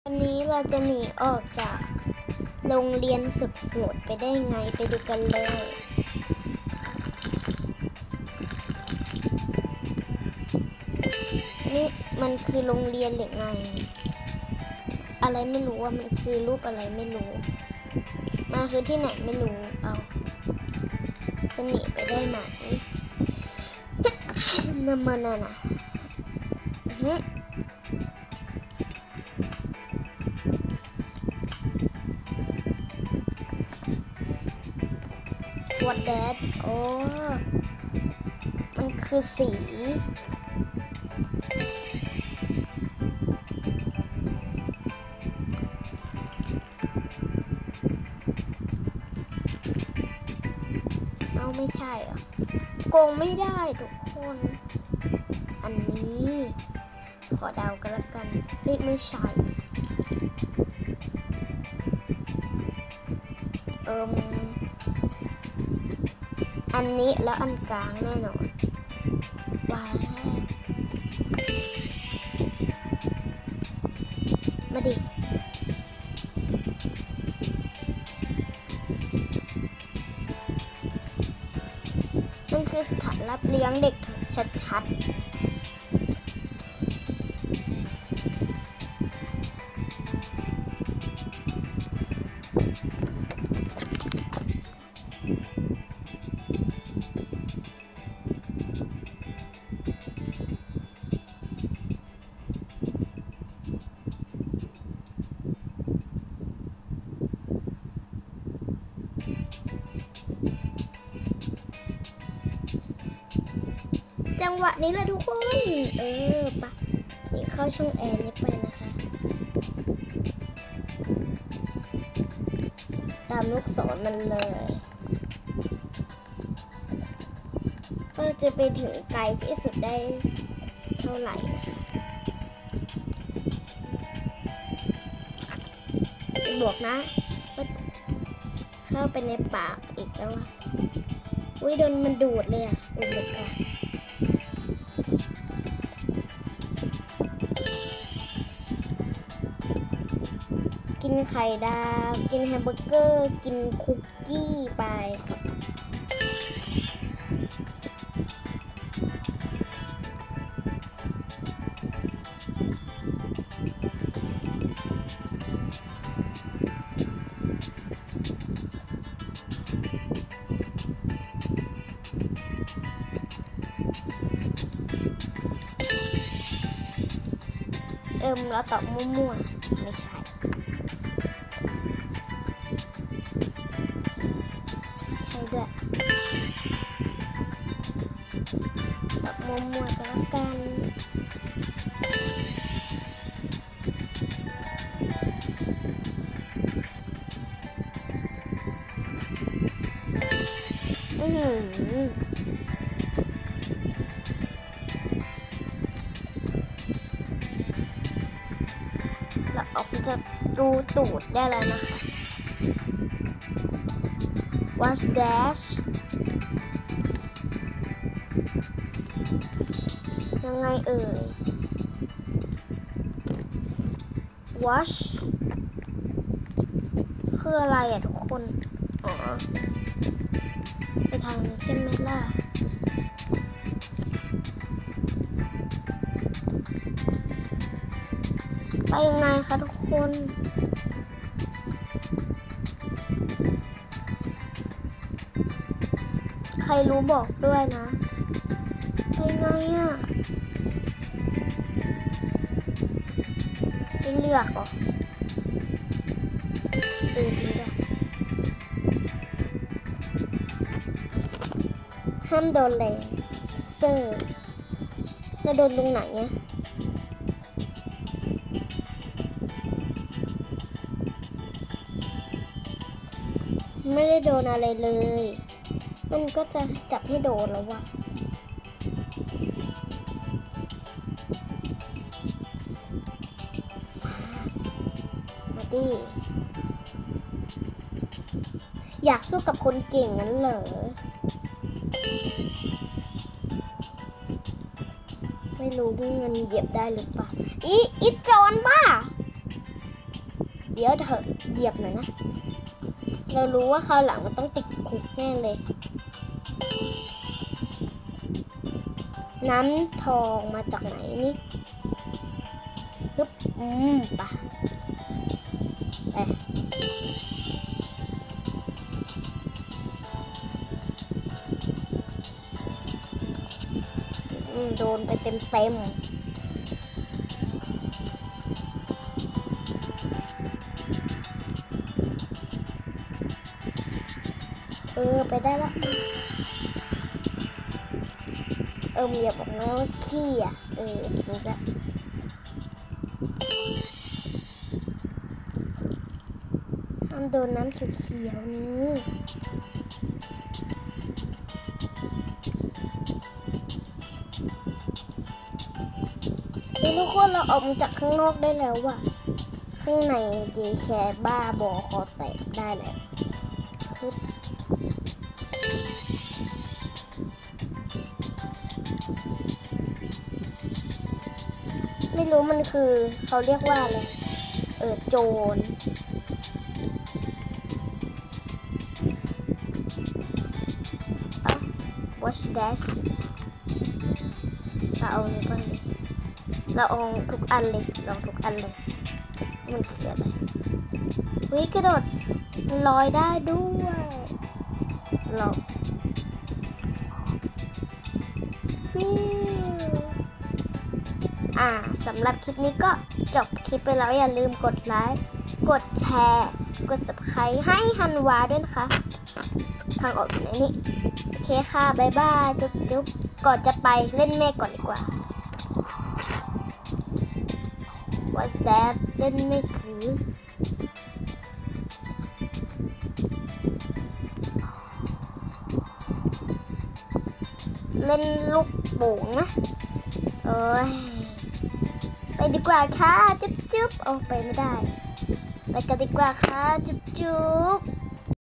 วันนี้เราจะหนีออกจากโรงเรียนสุดโหดไปได้ไงไปดูกันเลยนี่มันคือโรงเรียนหรือไงอะไรไม่รู้ว่ามันคือรูปอะไรไม่รู้มันคือที่ไหนไม่รู้เอาจะหนีไปได้ไหมน้ำมันน่ะวัดแดดโอ้มันคือสีเอาไม่ใช่อ่ะโกงไม่ได้ทุกคนอันนี้ขอเดากันละกันไม่ใช่อันนี้แล้วอันกลางแน่นอนว่ามาดิมันคือสถานรับเลี้ยงเด็กชัดๆจังหวะนี้แหละทุกคนปะนี่เข้าช่องแอร์นี้ไปนะคะตามลูกศรมันเลยก็จะไปถึงไกลที่สุดได้เท่าไหร่นะคะบวกนะเข้าไปในปากอีกแล้วอุ้ยโดนมันดูดเลยอุบกากินไข่ดาวกินแฮมเบอร์เกอร์กินคุกกี้ไปเราตอบมั่วๆไม่ใช่ใช่ด้วยตอบมั่วๆก็แล้วกันเราออกจะรูตูดได้แล้วนะคะ Watch dash ยังไงWatch คืออะไรทุกคนอ๋อไปทางนี้ใช่ไหมล่ะไปยังไงคะทุกคนใครรู้บอกด้วยนะไปไงจะเลือกเหรอจริงด้วยห้ามโดนเลเซอร์แล้วโดนตรงไหนไม่ได้โดนอะไรเลยมันก็จะจับให้โดนแล้ววะมาดิอยากสู้กับคนเก่งงั้นเหรอไ ไม่รู้เงินเหยียบได้หรือเปล่าอีจอนบ้าเดี๋ยวเถอะเหยียบหน่อยนะเรารู้ว่าคราวหลังมันต้องติดคุกแน่เลยน้ำทองมาจากไหนนี่ฮึบปะไปโดนไปเต็มไปได้แล้วอย่าบอกนะว่าขี้อ่ะถูกแล้วห้ามโดนน้ำเขียวๆนี้ทุกคนเราออกมาจากข้างนอกได้แล้วว่ะข้างในเดแคร์บ้าบอคอแตกได้แล้วไม่รู้มันคือเขาเรียกว่าอะไรโจรwatch dash เราเอานี่ก่อนดิเราเอาทุกอันเลยลองทุกอันเลยมันคืออะไรวิกระโดดลอยได้ด้วยลองสำหรับคลิปนี้ก็จบคลิปไปแล้วอย่าลืมกดไลค์กดแชร์กด Subscribe ให้ฮันวาด้วยนะคะทางออกอยู่ในนี้โอเคค่ะบ๊ายบายจุ๊บก่อนจะไปเล่นแม่ก่อนดีกว่า What's that เล่นแม่คือเล่นลูกโป่งนะไปดีกว่าค่ะจุ๊บไปไม่ได้ไปกันดีกว่าค่ะจุ๊บ